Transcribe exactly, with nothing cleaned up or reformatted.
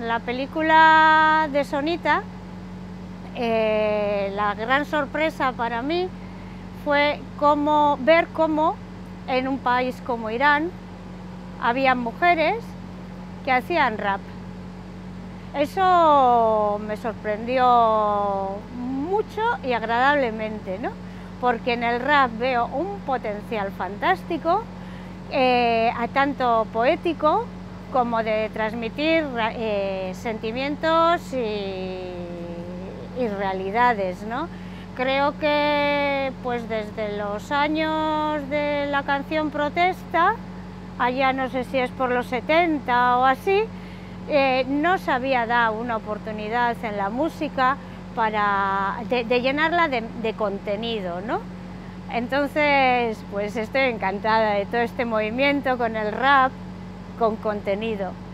la película de Sonita, eh, la gran sorpresa para mí fue cómo, ver cómo en un país como Irán había mujeres que hacían rap. Eso me sorprendió mucho y agradablemente, ¿no? Porque en el rap veo un potencial fantástico, eh, tanto poético como de transmitir eh, sentimientos y, y realidades, ¿no? Creo que pues desde los años de la canción protesta, allá no sé si es por los setenta o así, eh, no se había dado una oportunidad en la música para, de, de llenarla de, de contenido, ¿no? Entonces, pues estoy encantada de todo este movimiento con el rap, con contenido.